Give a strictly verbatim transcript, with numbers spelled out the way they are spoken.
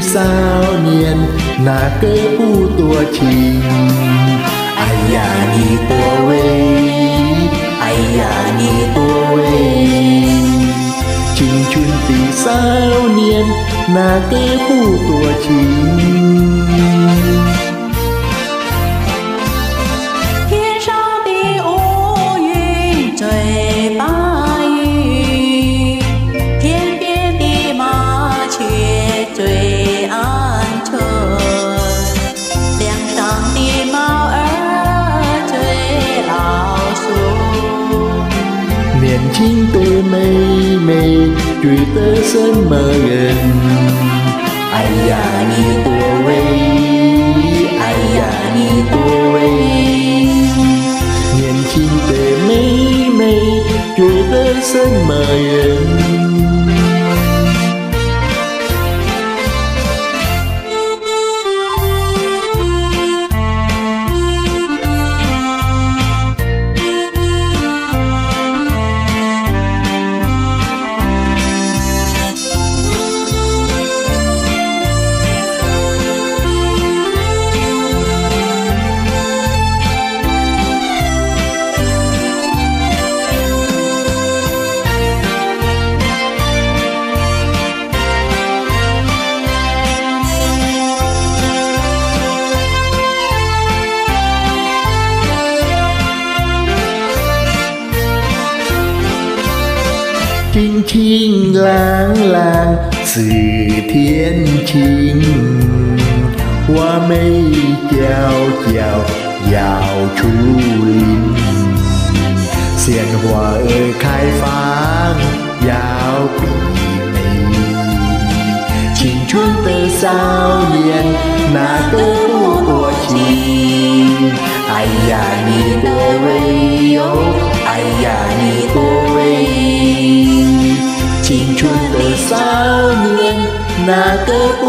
少年，哪个不多情？哎呀，你多美！哎呀，你多美！青春的少年，哪个不多情？ 天上的乌云追白云，天边的麻雀追鹌鹑，梁上的猫儿追老鼠。 年轻的妹妹追的什么人？哎呀，你多美！哎呀，你多美！年轻的妹妹追的什么人？清清朗朗是天晴，花美娇娇要出林，鲜花儿开放要比美。青春的少年，哪个不多情？哎呀，你多美哟！哎呀，你多美！青春的少年，哪个